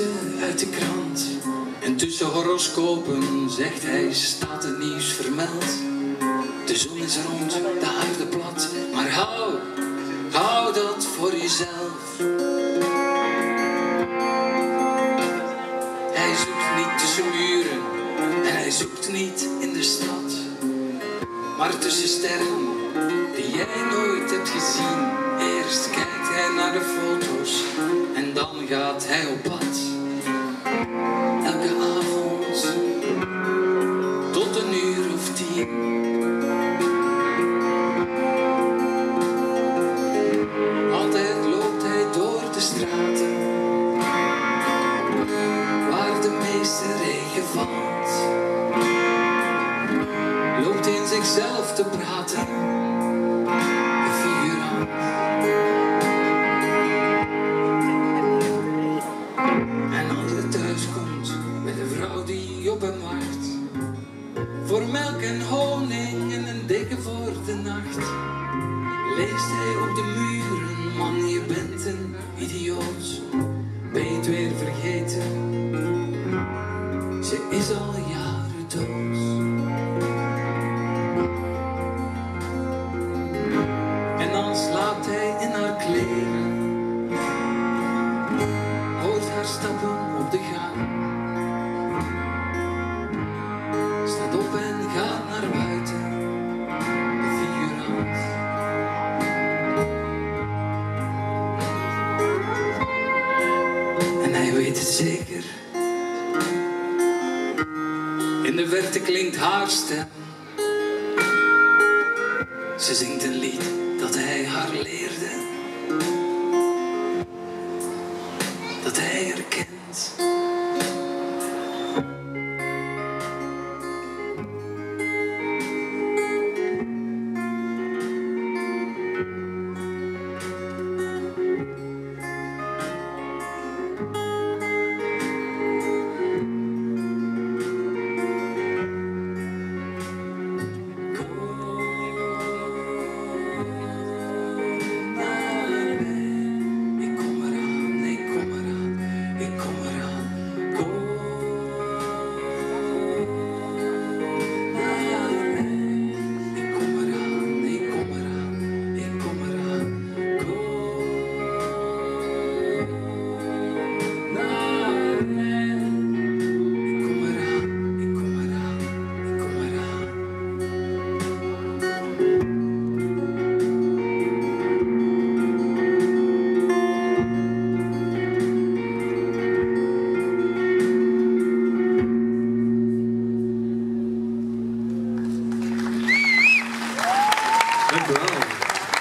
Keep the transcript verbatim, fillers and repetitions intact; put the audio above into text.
teksten uit de krant. En tussen horoscopen, zegt hij, staat het nieuws vermeld. De zon is rond, de aarde plat, maar hou, hou dat voor jezelf. Hij zoekt niet tussen muren en hij zoekt niet in de stad, maar tussen sterren die jij nooit hebt gezien. Eerst kijkt hij naar de foto's en dan gaat hij op pad. Elke avond tot een uur of tien. Altijd loopt hij door de straten waar de meeste regen valt. Loopt in zichzelf te praten, de figurant. En als hij thuis komt met een vrouw die op hem wacht, voor melk en honing en een deken voor de nacht, leest hij op de muren: man, je bent een idioot. Ben je het weer vergeten? Ze is al jaren dood. En dan slaapt hij in haar kleren, hoort haar stappen op de gang, staat op en gaat naar buiten, de figurant. En hij weet het zeker, in de verte klinkt haar stem. Ze zingt een lied dat hij haar leerde, dat hij herkent.